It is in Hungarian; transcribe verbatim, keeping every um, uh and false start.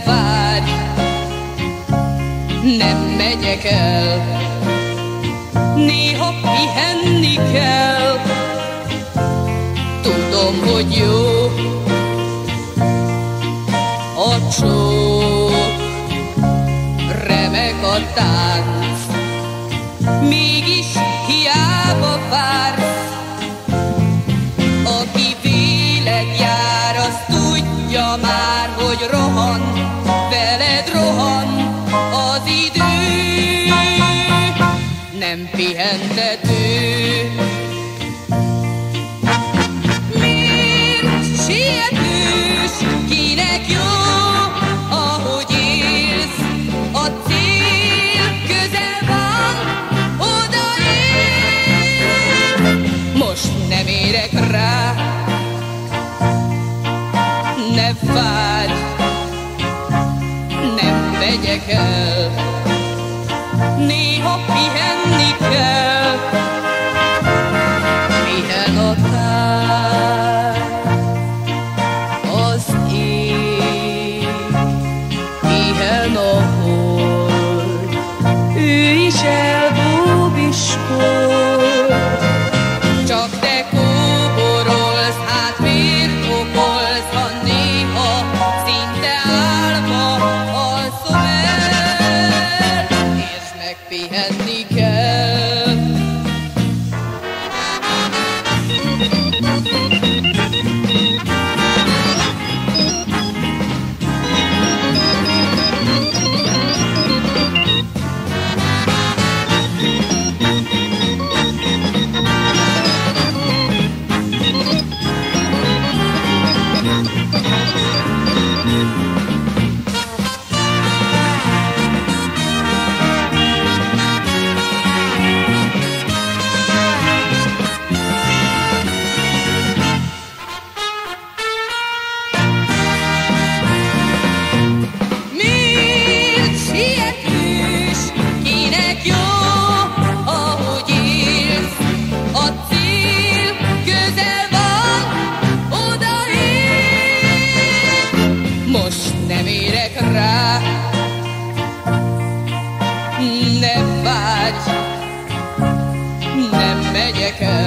várj, nem megyek el. Néha pihenni kell, tudom, hogy jó a csók, remek a tánc, mégis hiába vársz. Aki véled jár, az tudja már, hogy rohan, veled rohan az idő. Nem pihentető. Miért sietős, kinek jó, ahogy élsz? A cél közel van, odaérsz. Most nem érek rá, ne várj, nem megyek el. Néha pihenni kell, pihen a táj, az ég, pihen a hold, ő is elbúbiskol. Csak te kóborolsz, hát miért okolsz, ha néha szinte álma alszom el? Értsd meg, pihenni kell. Nem érek rá, ne várj, nem megyek el.